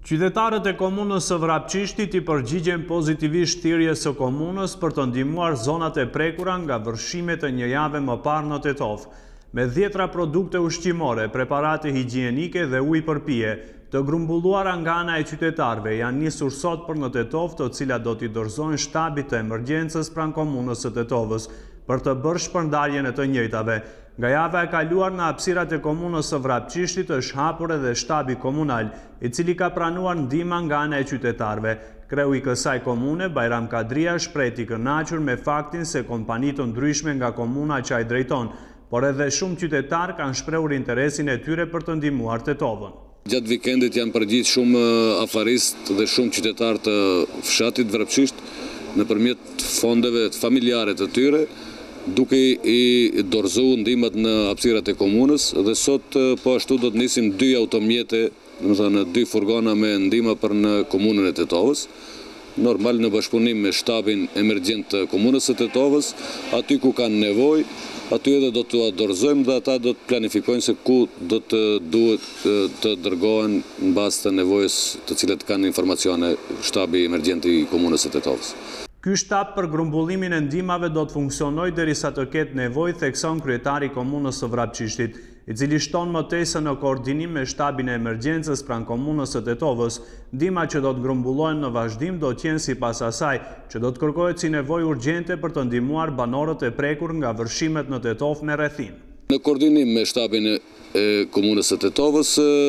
Qytetarët e komunës së Vrapçishtit I përgjigjen pozitivisht thirrjes së komunës për të ndihmuar zonat e prekura nga vërshimet e një jave më parë në Tetov. Me 10 produkte ushqimore, preparate higjienike dhe ujë për pije, të grumbulluara nga ana e qytetarëve, janë nisur sot për në Tetov, të cilat do t'i dorëzojnë shtabit të emergjencës pranë komunës së Tetovës për të bërë shpërndarjen e të njëjtave. Nga java e kaluar në hapësirat e komunës së Vrapçishtit është hapur edhe shtabi komunal, I cili ka pranuar ndihma nga ana e qytetarëve. Kreu I kësaj komune, Bajram Kadria, shpreh I kënaqur me faktin se kompani të ndryshme nga komuna që ai drejton, por edhe shumë qytetarë kanë shprehur interesin e tyre për të ndihmuar Tetovën. Gjatë vikendit janë përgjithë shumë afaristë dhe shumë qytetarë të fshatit Vrapçisht nëpërmjet fondeve familare të tyre, duke I dorëzuar ndihmat në hapësirat e komunës dhe sot po ashtu do të nisim 2 automjete, domethënë 2 furgona me ndihma për në komunën e Tetovës, normal në bashkëpunim me shtabin emergjent të komunës së Tetovës, aty ku kanë nevojë, aty edhe do t'u dorëzojmë dhe ata do të planifikojnë se ku do të duhet të dërgohen mbas të nevojës të cilat kanë informacione shtabi emergjent I komunës së Tetovës. Ky shtab për grumbullimin e ndihmave do të funksionojë derisa të ketë nevojë, thekson kryetari I komunës së Vrapçishtit, I cili shton më tej se në koordinim me shtabin e emergjencës pranë komunës së Tetovës, ndihmat që do të grumbullohen në vazhdim do të jenë sipas asaj që do të kërkohet si nevojë urgjente për të ndihmuar banorët e prekur nga vërshimet në Tetov me rrethin. Në koordinim me shtabin e komunës së Tetovës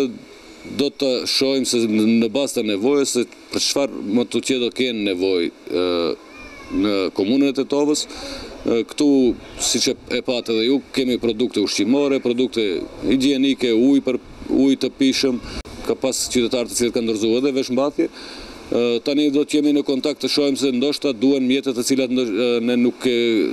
do të shohim se në bazë të nevojës se për çfarë më të që do kenë nevojë në komunën e Tetovës. Këtu, siç e patë edhe ju, kemi produkte ushqimore, produkte higjienike, ujë të pishëm, ka pas qytetarë të cilët kanë dorëzuar edhe veshmbathje. Tani do të jemi në kontakt të shohim se ndoshta duhen mjete të cilat ne nuk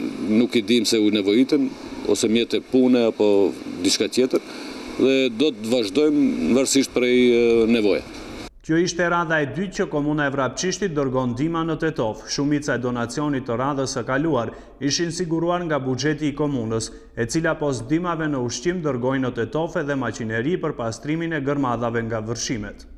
I dim se u nevojiten, ose mjete pune apo diçka tjetër, dhe do të vazhdojmë varësisht prej nevoje. Kjo ishte radha e dytë që komuna e Vrapçishtit dërgon ndihma në Tetov. Shumica e donacionit të radhës së kaluar ishin siguruar nga buxheti I komunës, e cila pos ndihmave në ushqim dërgojnë në Tetov edhe maqineri për pastrimin e gërmadhave nga vërshimet.